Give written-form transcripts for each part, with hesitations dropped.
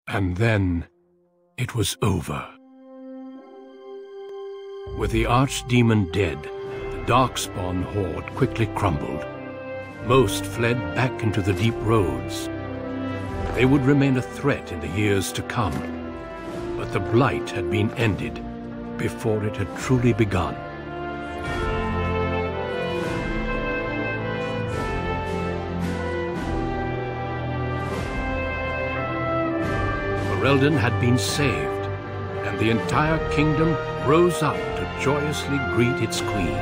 And then it was over. With the archdemon dead, the Darkspawn horde quickly crumbled. Most fled back into the deep roads. They would remain a threat in the years to come, but the Blight had been ended before it had truly begun. Ferelden had been saved, and the entire kingdom rose up to joyously greet its queen.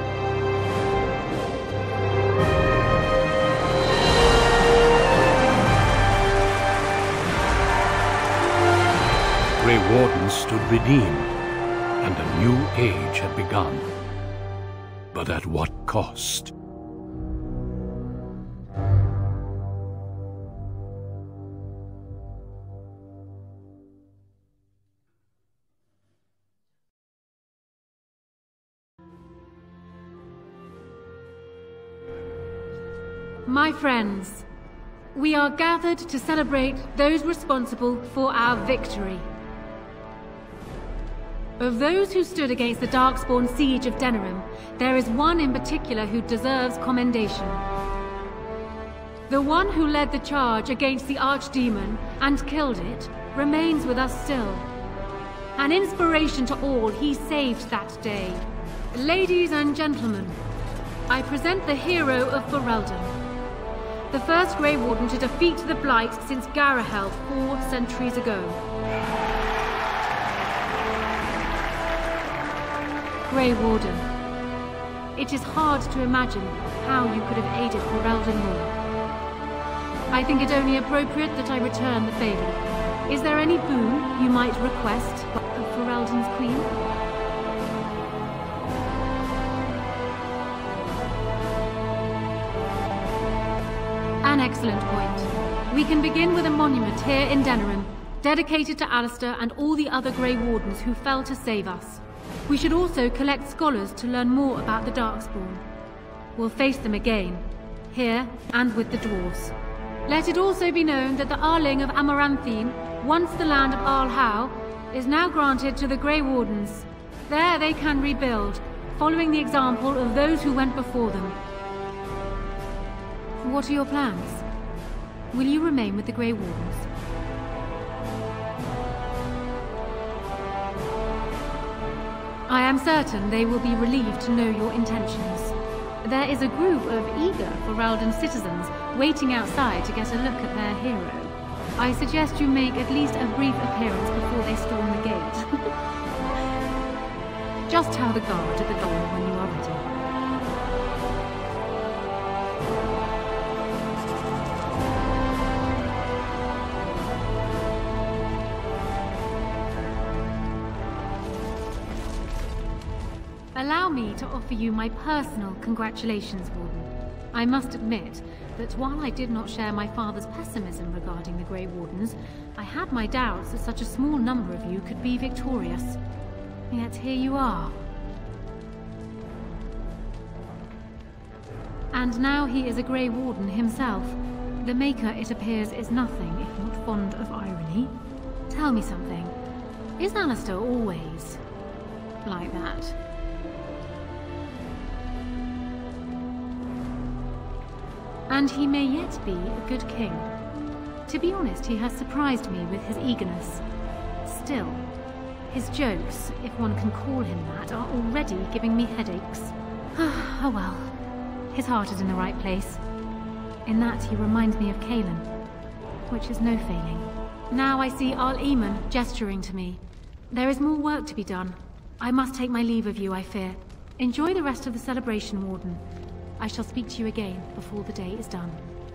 Grey Wardens stood redeemed, and a new age had begun. But at what cost? My friends, we are gathered to celebrate those responsible for our victory. Of those who stood against the Darkspawn siege of Denerim, there is one in particular who deserves commendation. The one who led the charge against the Archdemon and killed it remains with us still. An inspiration to all he saved that day. Ladies and gentlemen, I present the hero of Ferelden. The first Grey Warden to defeat the Blight since Garahel 4 centuries ago. Grey Warden, it is hard to imagine how you could have aided Ferelden more. I think it only appropriate that I return the favor. Is there any boon you might request of Ferelden's queen? An excellent point. We can begin with a monument here in Denerim, dedicated to Alistair and all the other Grey Wardens who fell to save us. We should also collect scholars to learn more about the Darkspawn. We'll face them again, here and with the dwarves. Let it also be known that the Arling of Amaranthine, once the land of Arlhow, is now granted to the Grey Wardens. There they can rebuild, following the example of those who went before them. What are your plans? Will you remain with the Grey Wardens? I am certain they will be relieved to know your intentions. There is a group of eager Ferelden citizens waiting outside to get a look at their hero. I suggest you make at least a brief appearance before they storm the gate. Just tell the guard at the door when you are ready. Allow me to offer you my personal congratulations, Warden. I must admit that while I did not share my father's pessimism regarding the Grey Wardens, I had my doubts that such a small number of you could be victorious. Yet here you are. And now he is a Grey Warden himself. The Maker, it appears, is nothing if not fond of irony. Tell me something. Is Alistair always like that? And he may yet be a good king. To be honest, he has surprised me with his eagerness. Still, his jokes, if one can call him that, are already giving me headaches. Oh well, his heart is in the right place. In that he reminds me of Kaelin, which is no failing. Now I see Arl Eamon gesturing to me. There is more work to be done. I must take my leave of you, I fear. Enjoy the rest of the celebration, Warden. I shall speak to you again before the day is done.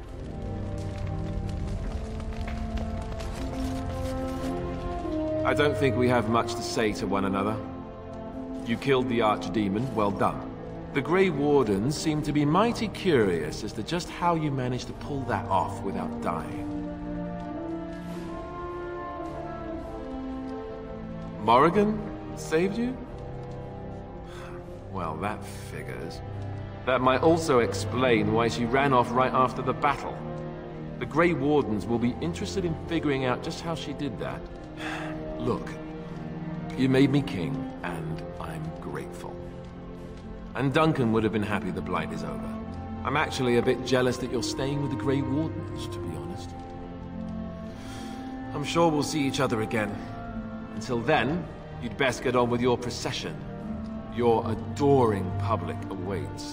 I don't think we have much to say to one another. You killed the Archdemon, well done. The Grey Wardens seem to be mighty curious as to just how you managed to pull that off without dying. Morrigan saved you? Well, that figures. That might also explain why she ran off right after the battle. The Grey Wardens will be interested in figuring out just how she did that. Look, you made me king, and I'm grateful. And Duncan would have been happy the Blight is over. I'm actually a bit jealous that you're staying with the Grey Wardens, to be honest. I'm sure we'll see each other again. Until then, you'd best get on with your procession. Your adoring public awaits.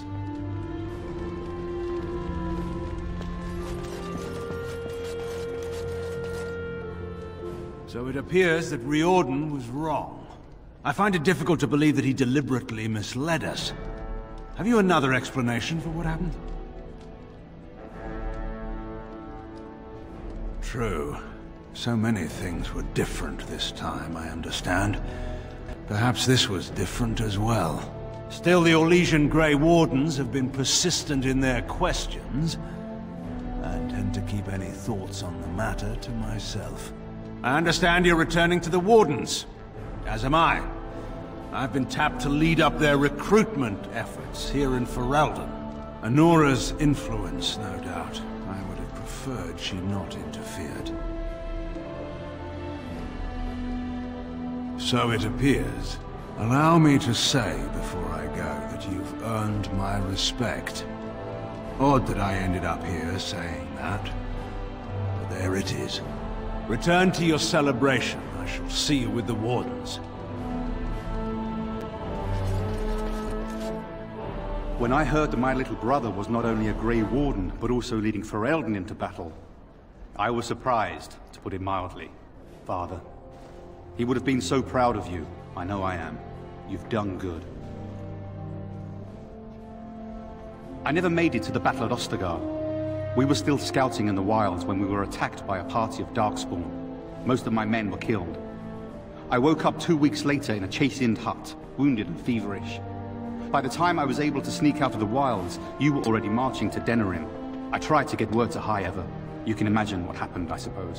So it appears that Riordan was wrong. I find it difficult to believe that he deliberately misled us. Have you another explanation for what happened? True. So many things were different this time, I understand. Perhaps this was different as well. Still, the Orlesian Grey Wardens have been persistent in their questions. I intend to keep any thoughts on the matter to myself. I understand you're returning to the Wardens, as am I. I've been tapped to lead up their recruitment efforts here in Ferelden. Anora's influence, no doubt. I would have preferred she not interfered. So it appears. Allow me to say before I go that you've earned my respect. Odd that I ended up here saying that, but there it is. Return to your celebration. I shall see you with the Wardens. When I heard that my little brother was not only a Grey Warden, but also leading Ferelden into battle, I was surprised, to put it mildly. Father, he would have been so proud of you. I know I am. You've done good. I never made it to the battle at Ostagar. We were still scouting in the wilds when we were attacked by a party of Darkspawn. Most of my men were killed. I woke up 2 weeks later in a chastened hut, wounded and feverish. By the time I was able to sneak out of the wilds, you were already marching to Denerim. I tried to get word to High Ever. You can imagine what happened, I suppose.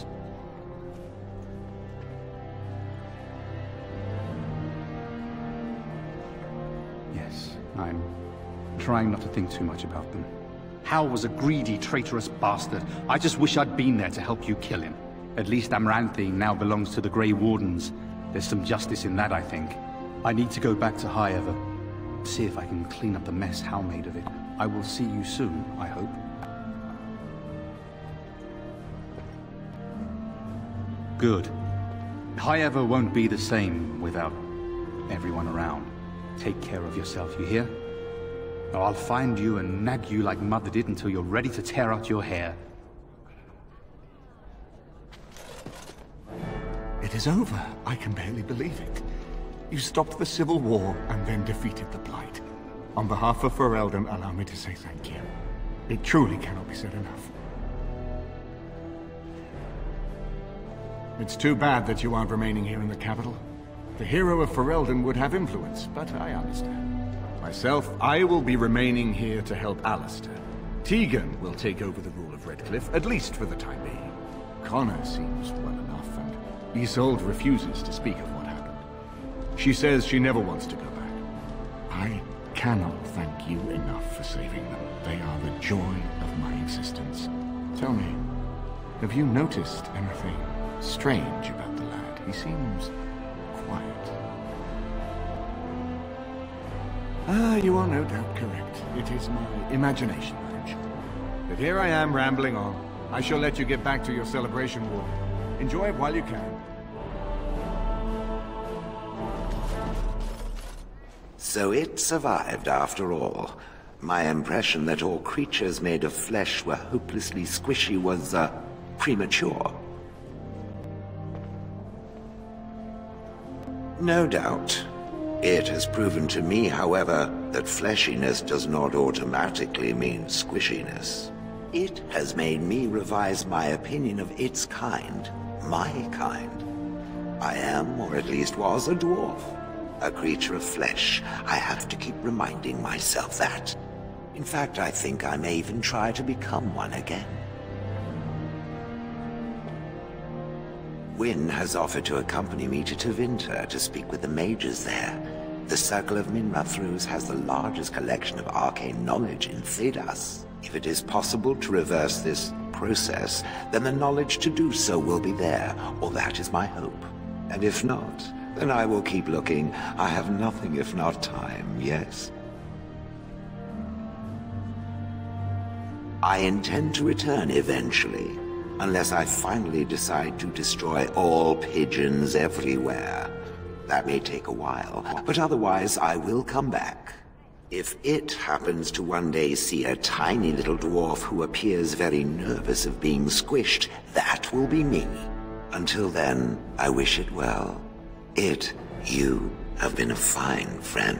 Yes, I'm trying not to think too much about them. Hal was a greedy, traitorous bastard. I just wish I'd been there to help you kill him. At least Amaranthine now belongs to the Grey Wardens. There's some justice in that, I think. I need to go back to High Ever. See if I can clean up the mess Hal made of it. I will see you soon, I hope. Good. High Ever won't be the same without everyone around. Take care of yourself, you hear? Or I'll find you and nag you like Mother did until you're ready to tear out your hair. It is over. I can barely believe it. You stopped the Civil War and then defeated the Blight. On behalf of Ferelden, allow me to say thank you. It truly cannot be said enough. It's too bad that you aren't remaining here in the capital. The hero of Ferelden would have influence, but I understand. Myself, I will be remaining here to help Alistair. Tegan will take over the rule of Redcliffe, at least for the time being. Connor seems well enough, and Isolde refuses to speak of what happened. She says she never wants to go back. I cannot thank you enough for saving them. They are the joy of my existence. Tell me, have you noticed anything strange about the lad? He seems quiet. You are no doubt correct. It is my imagination, I am sure. But here I am rambling on. I shall let you get back to your celebration walk. Enjoy it while you can. So it survived after all. My impression that all creatures made of flesh were hopelessly squishy was, premature. No doubt. It has proven to me, however, that fleshiness does not automatically mean squishiness. It has made me revise my opinion of its kind, my kind. I am, or at least was, a dwarf. A creature of flesh. I have to keep reminding myself that. In fact, I think I may even try to become one again. Wynne has offered to accompany me to Tevinter to speak with the mages there. The Circle of Minrathrus has the largest collection of arcane knowledge in Thedas. If it is possible to reverse this process, then the knowledge to do so will be there, or that is my hope. And if not, then I will keep looking. I have nothing if not time, yes? I intend to return eventually, unless I finally decide to destroy all pigeons everywhere. That may take a while, but otherwise I will come back. If it happens to one day see a tiny little dwarf who appears very nervous of being squished, that will be me. Until then, I wish it well. You have been a fine friend.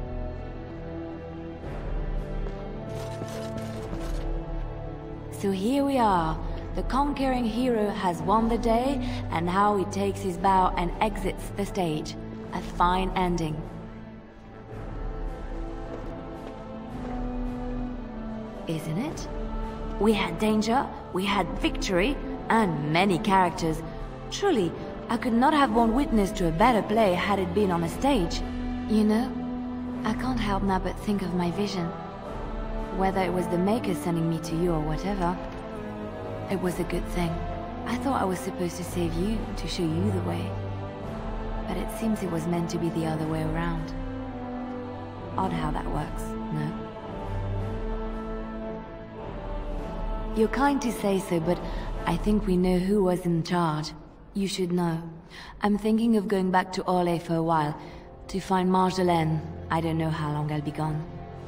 So here we are. The conquering hero has won the day, and now he takes his bow and exits the stage. A fine ending. Isn't it? We had danger, we had victory, and many characters. Truly, I could not have borne witness to a better play had it been on a stage. You know, I can't help now but think of my vision. Whether it was the Maker sending me to you or whatever, it was a good thing. I thought I was supposed to save you, to show you the way. But it seems it was meant to be the other way around. Odd how that works, no? You're kind to say so, but I think we know who was in charge. You should know. I'm thinking of going back to Orlais for a while, to find Marjolaine. I don't know how long I'll be gone.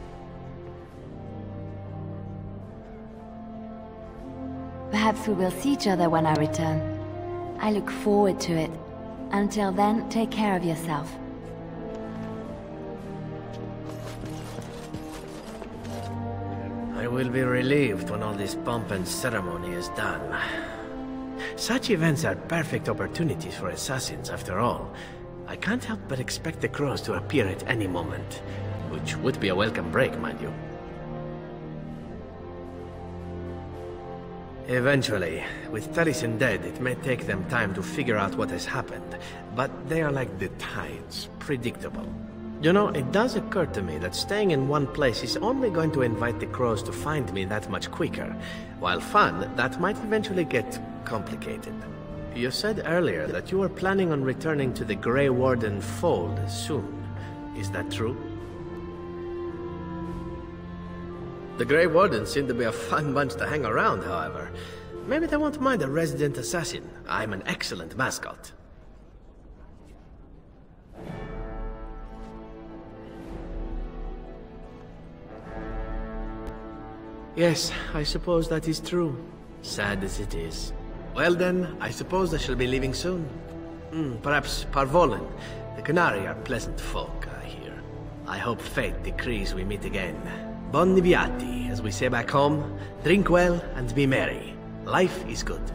Perhaps we will see each other when I return. I look forward to it. Until then, take care of yourself. I will be relieved when all this pomp and ceremony is done. Such events are perfect opportunities for assassins, after all. I can't help but expect the crows to appear at any moment, which would be a welcome break, mind you. Eventually, with Taliesin dead, it may take them time to figure out what has happened, but they are like the tides, predictable. You know, it does occur to me that staying in one place is only going to invite the crows to find me that much quicker. While fun, that might eventually get complicated. You said earlier that you were planning on returning to the Grey Warden fold soon. Is that true? The Grey Wardens seem to be a fun bunch to hang around, however. Maybe they won't mind a resident assassin. I'm an excellent mascot. Yes, I suppose that is true. Sad as it is. Well then, I suppose I shall be leaving soon. Perhaps Parvolen. The Canary are pleasant folk, I hear. I hope fate decrees we meet again. Bon viati, as we say back home. Drink well and be merry. Life is good.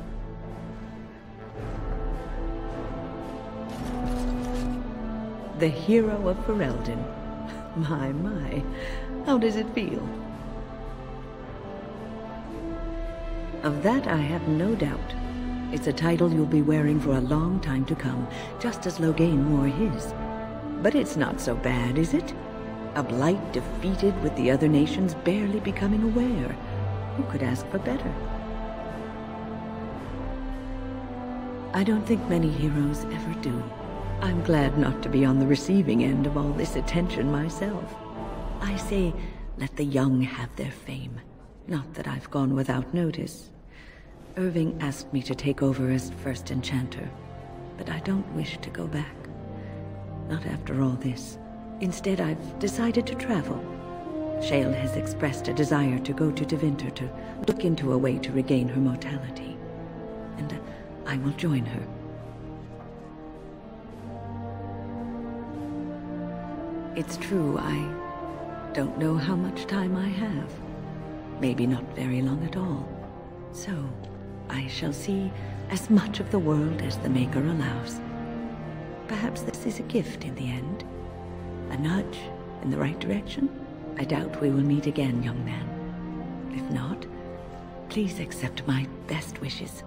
The hero of Ferelden. My. How does it feel? Of that I have no doubt. It's a title you'll be wearing for a long time to come, just as Loghain wore his. But it's not so bad, is it? A blight defeated with the other nations barely becoming aware. Who could ask for better? I don't think many heroes ever do. I'm glad not to be on the receiving end of all this attention myself. I say, let the young have their fame. Not that I've gone without notice. Irving asked me to take over as first enchanter, but I don't wish to go back. Not after all this. Instead, I've decided to travel. Shale has expressed a desire to go to Tevinter to look into a way to regain her mortality. And I will join her. It's true, I don't know how much time I have. Maybe not very long at all. So, I shall see as much of the world as the Maker allows. Perhaps this is a gift in the end. A nudge in the right direction? I doubt we will meet again, young man. If not, please accept my best wishes.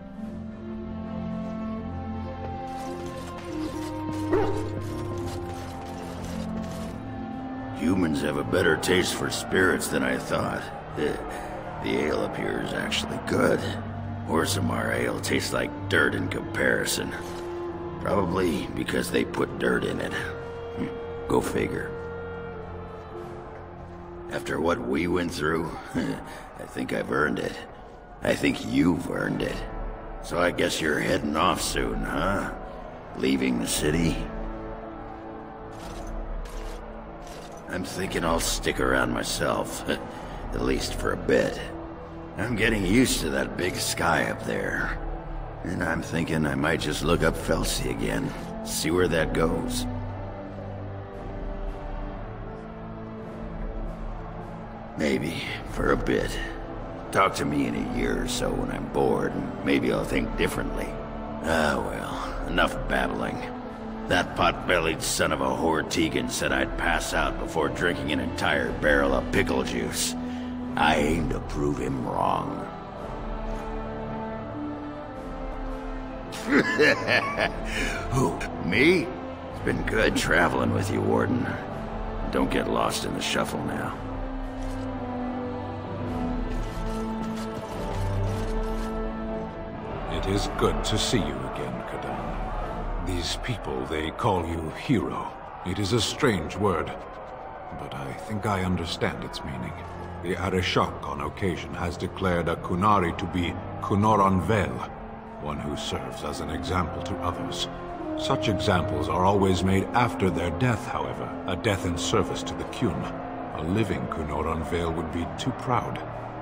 Humans have a better taste for spirits than I thought. The ale appears actually good. Orzammar ale tastes like dirt in comparison. Probably because they put dirt in it. Go figure. After what we went through, I think I've earned it. I think you've earned it. So I guess you're heading off soon, huh? Leaving the city? I'm thinking I'll stick around myself, at least for a bit. I'm getting used to that big sky up there. And I'm thinking I might just look up Felsi again, see where that goes. Maybe, for a bit. Talk to me in a year or so when I'm bored, and maybe I'll think differently. Ah, well, enough babbling. That pot-bellied son of a whore Tegan said I'd pass out before drinking an entire barrel of pickle juice. I aim to prove him wrong. Who, me? It's been good traveling with you, Warden. Don't get lost in the shuffle now. It is good to see you again, Kadan. These people, they call you hero. It is a strange word, but I think I understand its meaning. The Arishok on occasion has declared a Kunari to be Kunoran Vel, one who serves as an example to others. Such examples are always made after their death, however, a death in service to the Kyun. A living Kunoran Vel would be too proud.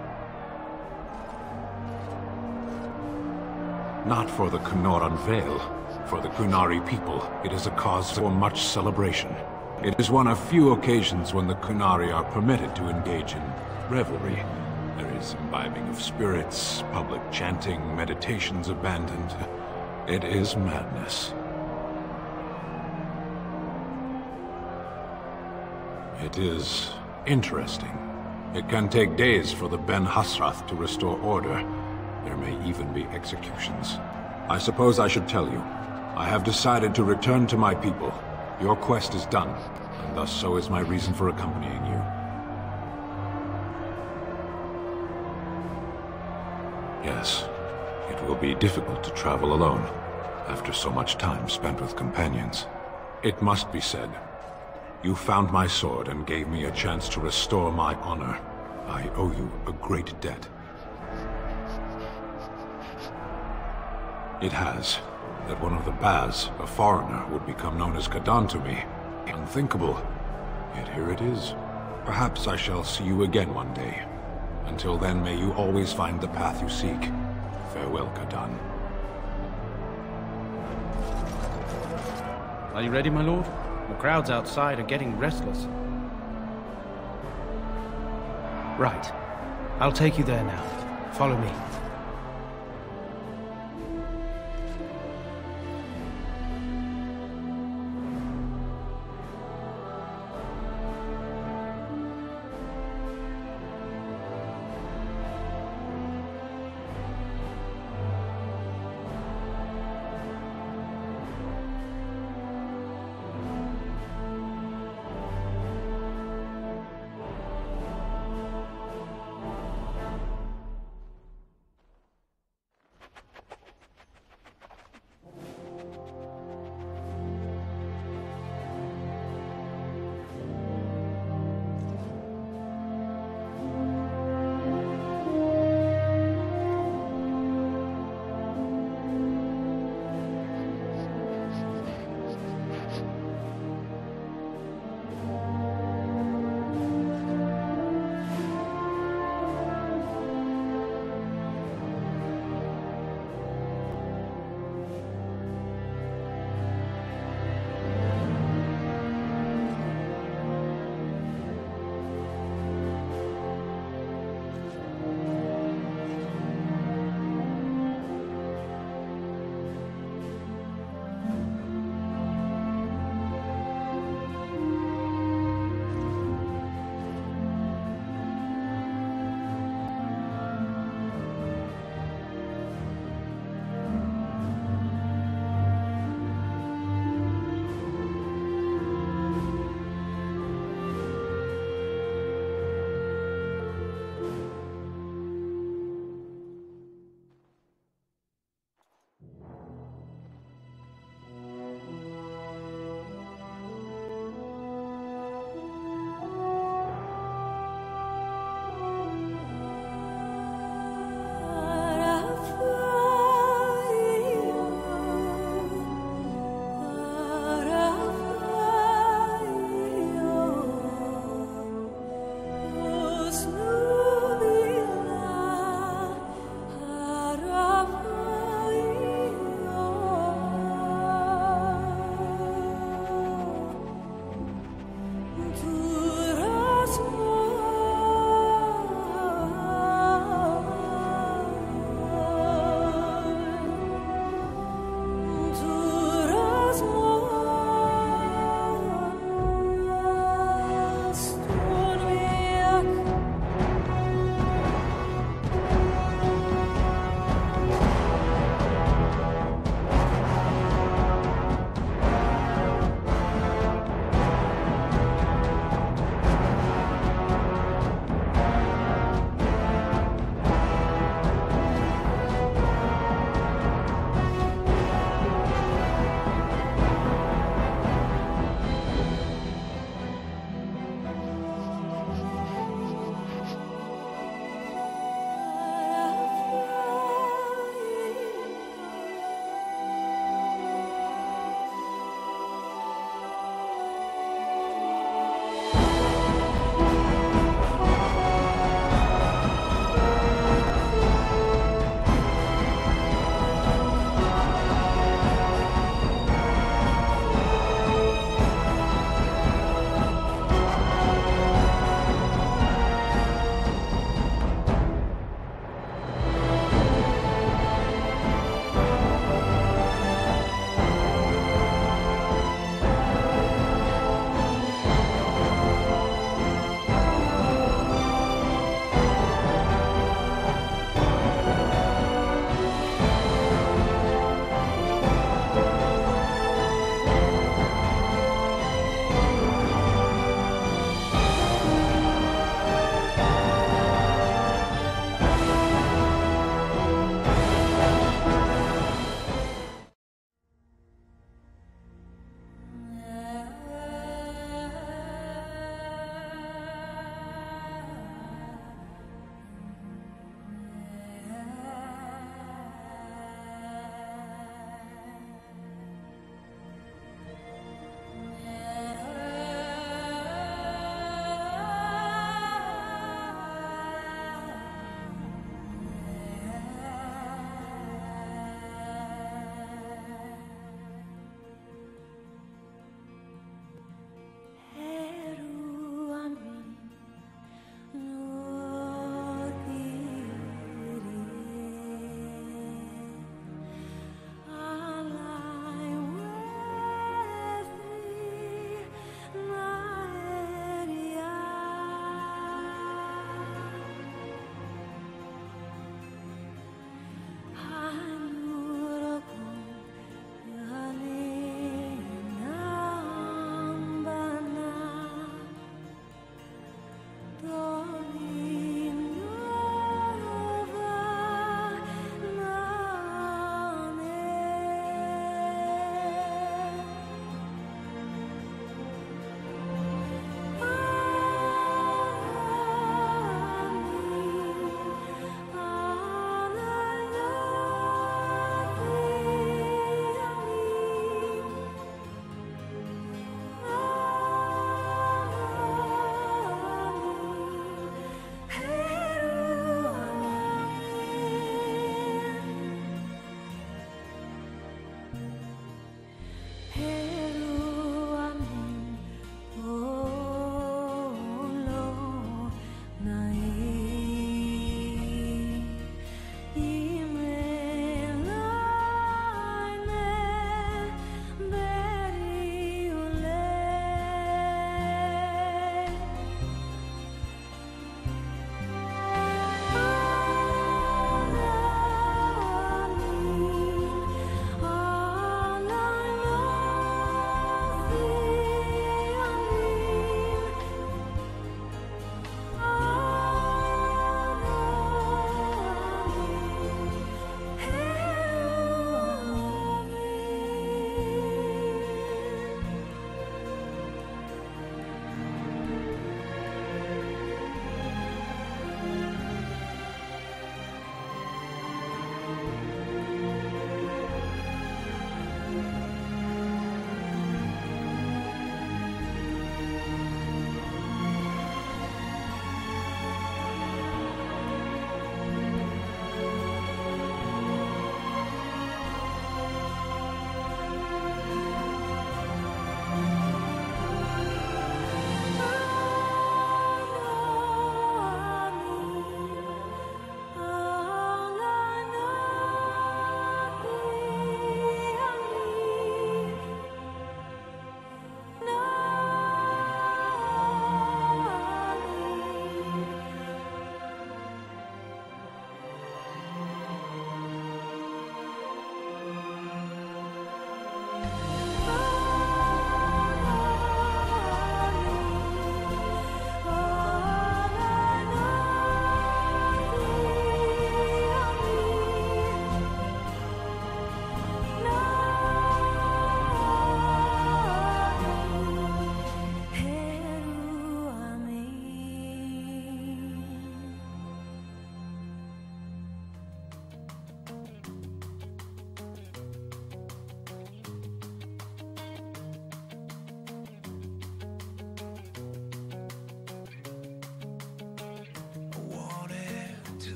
Not for the Kunoran Vel. For the Kunari people, it is a cause for much celebration. It is one of few occasions when the Kunari are permitted to engage in revelry. There is imbibing of spirits, public chanting, meditations abandoned. It is madness. It is interesting. It can take days for the Ben Hasrath to restore order. There may even be executions. I suppose I should tell you. I have decided to return to my people. Your quest is done, and thus so is my reason for accompanying you. Yes, it will be difficult to travel alone, after so much time spent with companions. It must be said, you found my sword and gave me a chance to restore my honor. I owe you a great debt. It has. That one of the Baz, a foreigner, would become known as Kadan to me. Unthinkable. Yet here it is. Perhaps I shall see you again one day. Until then, may you always find the path you seek. Farewell, Kadan. Are you ready, my lord? The crowds outside are getting restless. Right. I'll take you there now. Follow me.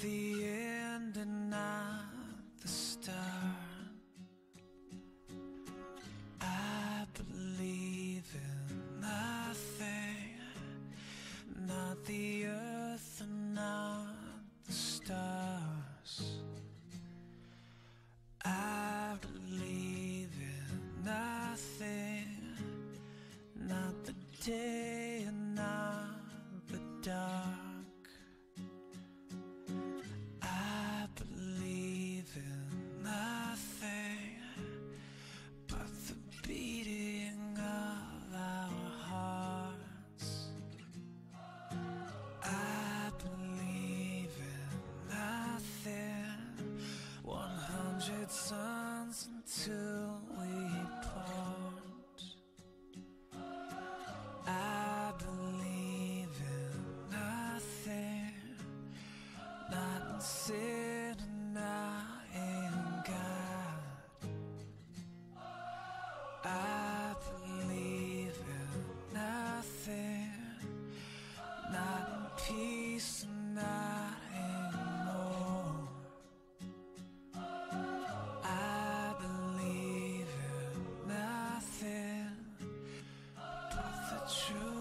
the end and not the start. I believe in nothing, not the earth and not the stars. I believe in nothing, not the day and not the dark. I believe in nothing but the beating of our hearts. I believe in nothing, 100 suns until we part. I believe in nothing, not in sin and not in God. I believe in nothing, not in peace and not in war. I believe in nothing but the truth.